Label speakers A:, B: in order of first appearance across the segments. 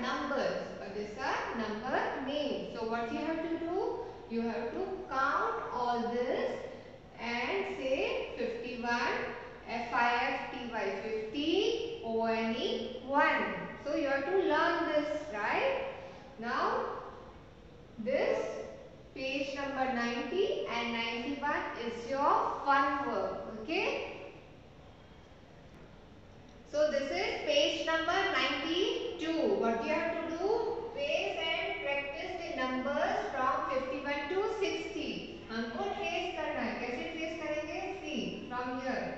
A: numbers, or these are number names. So what you have to do? You have to count all this and say 51, FIFTY, 50, ONE, 1. So you have to learn this, right? Now this page number 90 and 91 is your fun work, okay? So this is page number 92. What you have to do? Trace and practice the numbers from 51 to 60. हमको trace करना है. कैसे trace करेंगे? See from here.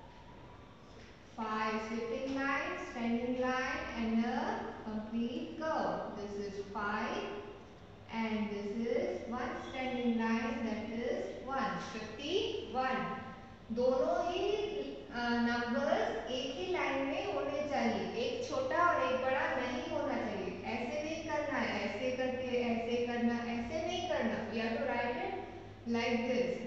A: 5 slipping lines, standing line, and a complete curve. This is 5, and this is one standing line, that is 1. 51. दोनों ही numbers एक ही line में होने चाहिए. एक छोटा और एक बड़ा नहीं होना चाहिए. ऐसे नहीं करना है, ऐसे करके ऐसे करना, ऐसे नहीं करना. You have to write it like this.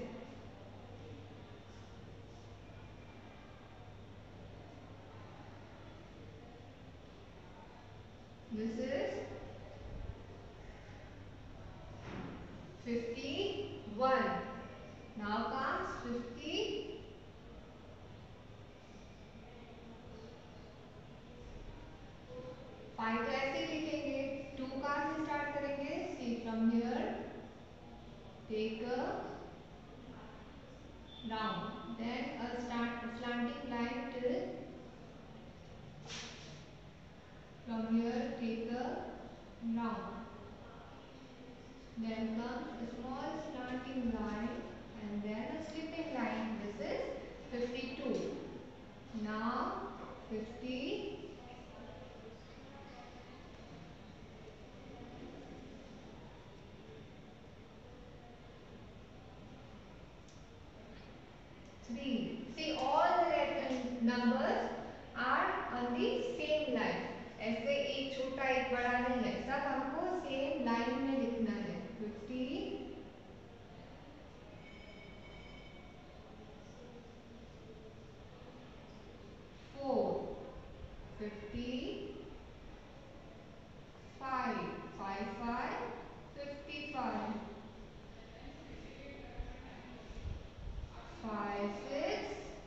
A: This is 51. Now comes 50. 5 तो ऐसे लिखेंगे. 2 कहाँ से स्टार्ट करेंगे? See from here. Take a round. Then a slanting line till from here. Take a round. Then comes a small slanting line and then a slipping line. This is 52. Now 50. 3. See, all the numbers are on the same line. ऐसे एक छोटा एक बड़ा नहीं है. सब हमको same line में लिखना है. 50. 4. 50. 5. 5. 55. 5. 6.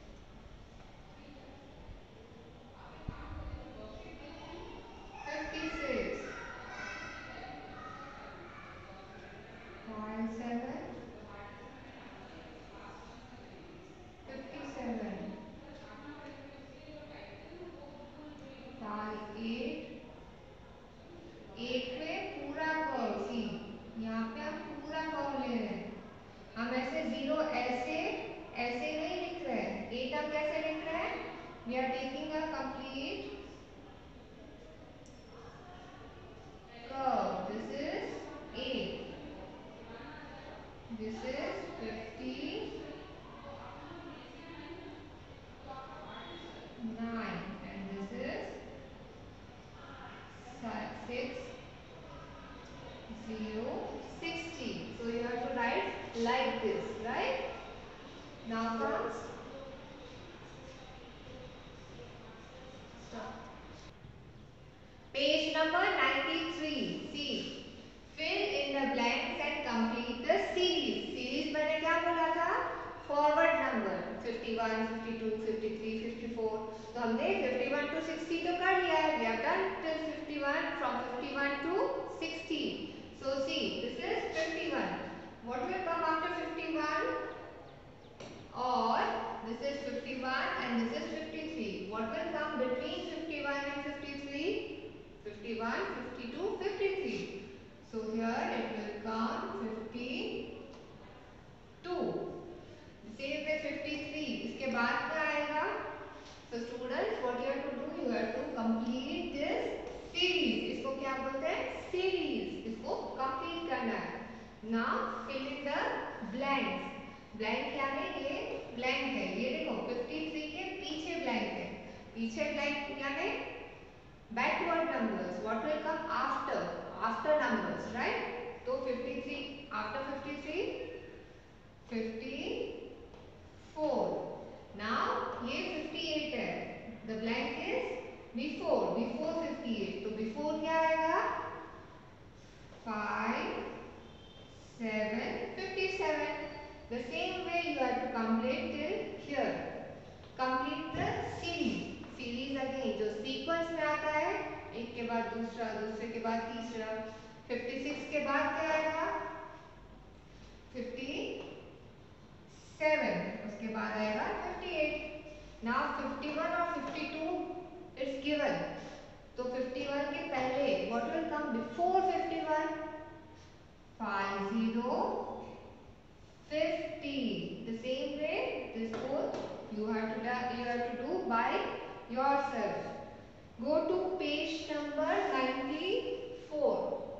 A: 56. 5. 7. 57. 5. 8. 8 में पूरा कर्व. सी यहाँ पे हम पूरा कर्व ले रहे हैं. हम ऐसे 0 ऐसे ऐसे नहीं लिख रहे हैं. 8 हम कैसे लिख रहे हैं? We are taking a complete curve. This is 8. This is 50. 9. And this is 6. 0. 60. So you have to write like this, right? Now comes page number 93. See, fill in the blanks and complete the series. Series मैंने क्या बोला था? Forward number 51, 52, 53, 54. तो हमने 51 to 60 तो कर लिया है. We have done till 51. From 51 to 60. So see, this is 51. What will come after 51? Or this is 51 and this is 53. What will come between 51 and 53? 51, 52, 53. So here it will come 52. Same way 53. इसके बाद क्या आएगा? So students, what you have to do? You have to complete this series. इसको क्या बोलते हैं? Series. इसको complete करना है. Now fill in the blanks. Blank क्या है? ये blank है. ये देखो 53 के पीछे blank है. पीछे blank क्या है? Backward numbers. What will come after? After numbers, right? तो 53 after 53, 54. Now ये 58 है. The blank is before 58. तो before क्या आएगा? The same way you have to complete till here. Complete the series. Series again जो sequence में आता है, एक के बाद दूसरा, दूसरे के बाद तीसरा. 56 के बाद क्या आएगा? 57. उसके बाद आएगा 58. Now 51 और 52 it's given. तो 51 के पहले what will come before 51? 50, 50. The same way this both you have to do by yourself. Go to page number 94.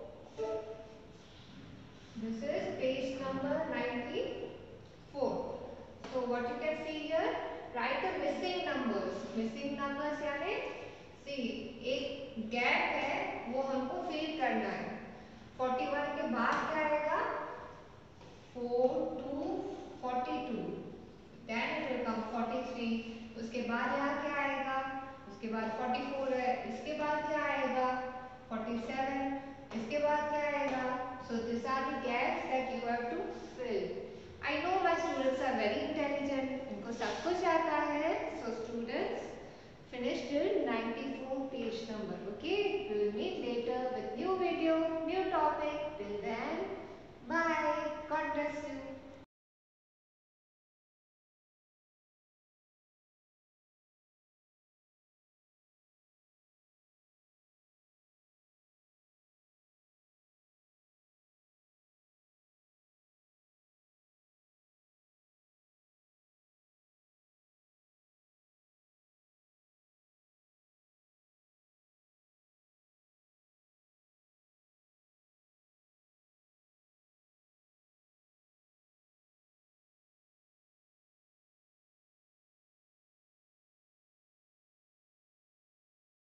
A: This is page number 94. So what you can see here, write the missing numbers. Missing numbers यानी see एक gap है वो हमको fill करना है. 41 के बाद क्या आएगा? 4 to 42. Then it will come 43. उसके बाद यहाँ क्या आएगा? उसके बाद 44 है. इसके बाद क्या आएगा?